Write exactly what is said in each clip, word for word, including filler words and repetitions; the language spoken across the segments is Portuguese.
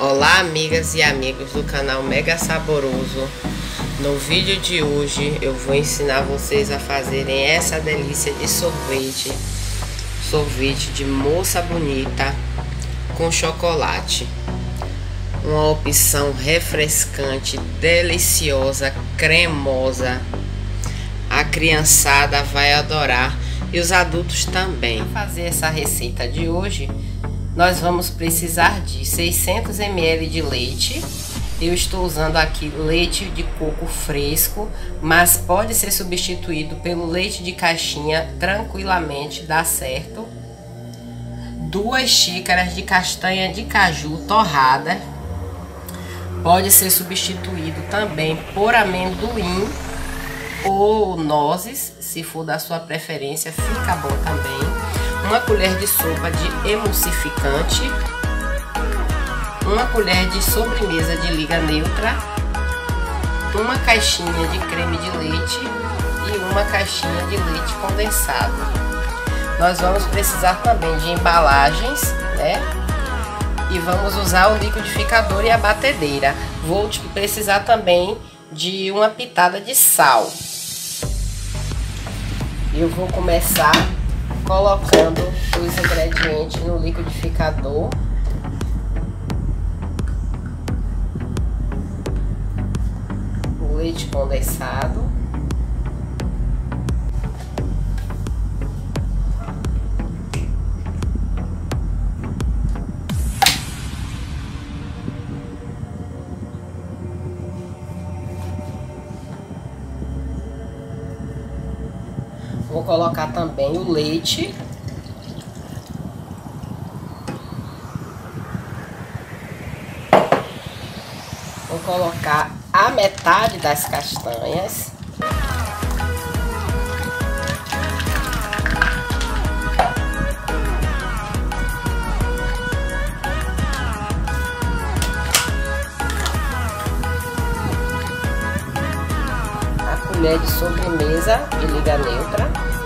Olá, amigas e amigos do canal Mega Saboroso. No vídeo de hoje eu vou ensinar vocês a fazerem essa delícia de sorvete. Sorvete de moça bonita com chocolate. Uma opção refrescante, deliciosa, cremosa. A criançada vai adorar e os adultos também. Para fazer essa receita de hoje, nós vamos precisar de seiscentos mililitros de leite. Eu estou usando aqui leite de coco fresco, mas pode ser substituído pelo leite de caixinha, tranquilamente dá certo. Duas xícaras de castanha de caju torrada. Pode ser substituído também por amendoim ou nozes, se for da sua preferência, fica bom também. Uma colher de sopa de emulsificante, uma colher de sobremesa de liga neutra, uma caixinha de creme de leite e uma caixinha de leite condensado. Nós vamos precisar também de embalagens, né? E vamos usar o liquidificador e a batedeira. Vou precisar também de uma pitada de sal. Eu vou começar colocando os ingredientes no liquidificador. O leite condensado. Vou colocar também o leite. Vou colocar a metade das castanhas. A colher de sobremesa de liga neutra.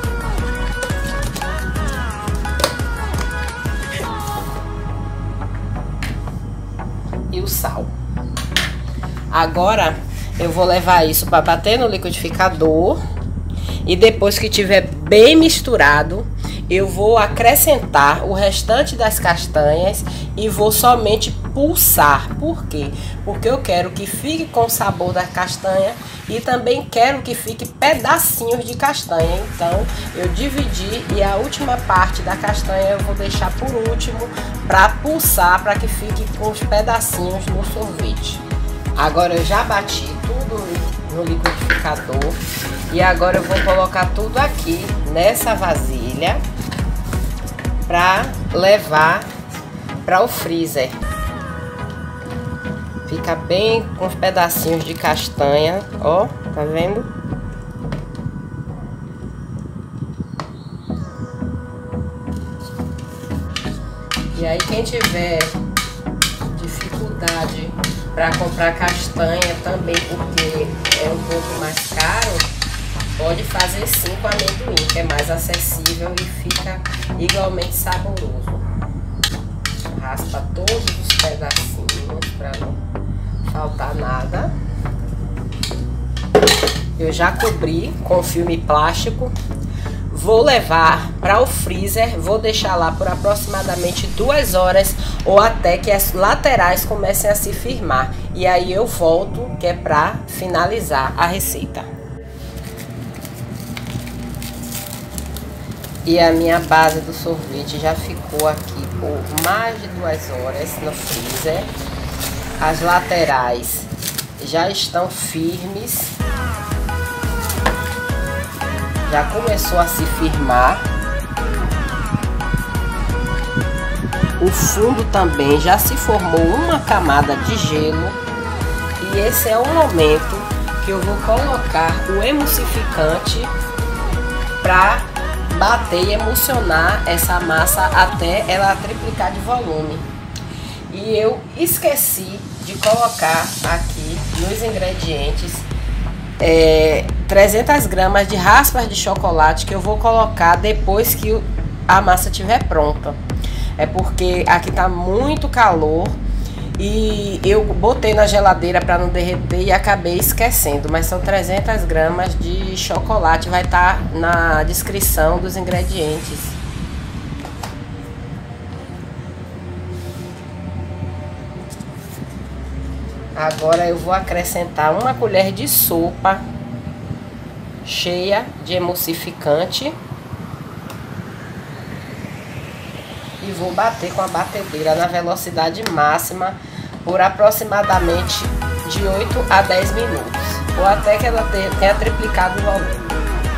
E o sal. Agora eu vou levar isso para bater no liquidificador e depois que tiver bem misturado, eu vou acrescentar o restante das castanhas e vou somente pulsar. Por quê? Porque eu quero que fique com o sabor da castanha e também quero que fique pedacinhos de castanha. Então eu dividi e a última parte da castanha eu vou deixar por último para pulsar, para que fique com os pedacinhos no sorvete. Agora eu já bati tudo no liquidificador e agora eu vou colocar tudo aqui nessa vasilha para levar para o freezer. Fica bem com os pedacinhos de castanha, ó, tá vendo? E aí quem tiver dificuldade para comprar castanha também, porque é um pouco mais caro, pode fazer sim com amendoim, que é mais acessível e fica igualmente saboroso. Raspa todos os pedacinhos para não faltar nada. Eu já cobri com filme plástico. Vou levar para o freezer, vou deixar lá por aproximadamente duas horas ou até que as laterais comecem a se firmar. E aí eu volto, que é para finalizar a receita. E a minha base do sorvete já ficou aqui por mais de duas horas no freezer. As laterais já estão firmes. Já começou a se firmar. O fundo também já se formou uma camada de gelo. E esse é o momento que eu vou colocar o emulsificante para bater e emulsionar essa massa até ela triplicar de volume. E eu esqueci de colocar aqui nos ingredientes é, trezentas gramas de raspas de chocolate, que eu vou colocar depois que a massa estiver pronta. É porque aqui tá muito calor E eu botei na geladeira para não derreter e acabei esquecendo. Mas são trezentas gramas de chocolate. Vai estar na descrição dos ingredientes. Agora eu vou acrescentar uma colher de sopa cheia de emulsificante. E vou bater com a batedeira na velocidade máxima por aproximadamente de oito a dez minutos, ou até que ela tenha triplicado o volume.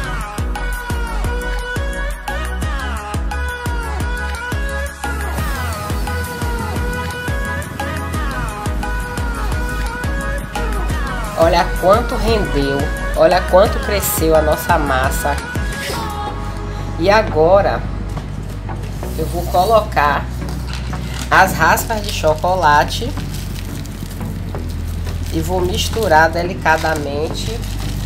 Olha quanto rendeu, olha quanto cresceu a nossa massa. E agora eu vou colocar as raspas de chocolate e vou misturar delicadamente.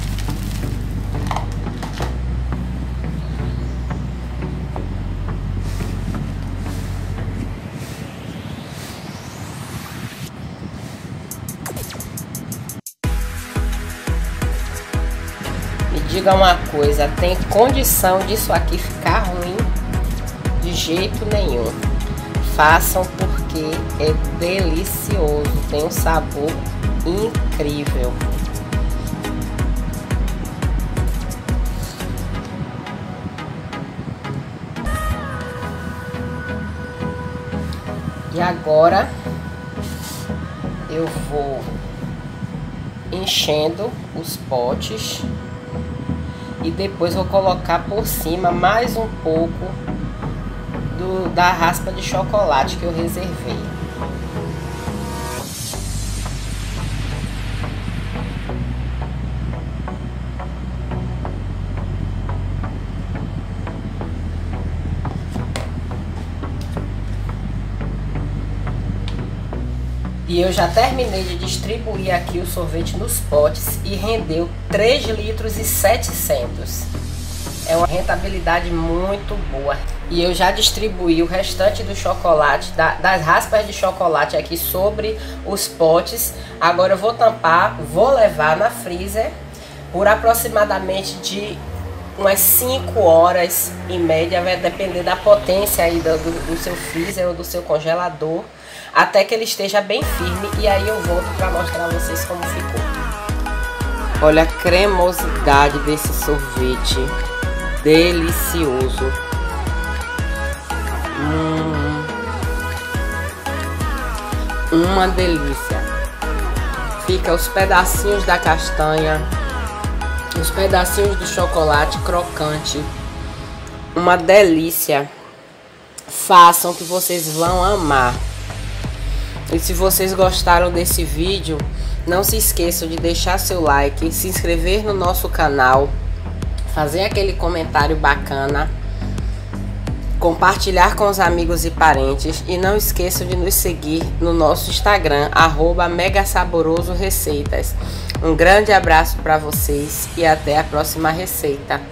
Me diga uma coisa, tem condição disso aqui ficar ruim? De jeito nenhum. Façam porque é delicioso, tem um sabor incrível. E agora eu vou enchendo os potes e depois vou colocar por cima mais um pouco Do, da raspa de chocolate que eu reservei. E eu já terminei de distribuir aqui o sorvete nos potes e rendeu três litros e setecentos. É uma rentabilidade muito boa. E eu já distribuí o restante do chocolate, da, das raspas de chocolate aqui sobre os potes. Agora eu vou tampar, vou levar na freezer por aproximadamente de umas cinco horas em média. Vai depender da potência aí do, do, do seu freezer ou do seu congelador, até que ele esteja bem firme. E aí eu volto para mostrar a vocês como ficou. Olha a cremosidade desse sorvete. Delicioso. Hum, uma delícia. Fica os pedacinhos da castanha, os pedacinhos do chocolate crocante. Uma delícia. Façam que vocês vão amar. E se vocês gostaram desse vídeo, não se esqueçam de deixar seu like, se inscrever no nosso canal, fazer aquele comentário bacana, compartilhar com os amigos e parentes e não esqueçam de nos seguir no nosso Instagram, arroba Mega Saboroso Receitas. Um grande abraço para vocês e até a próxima receita.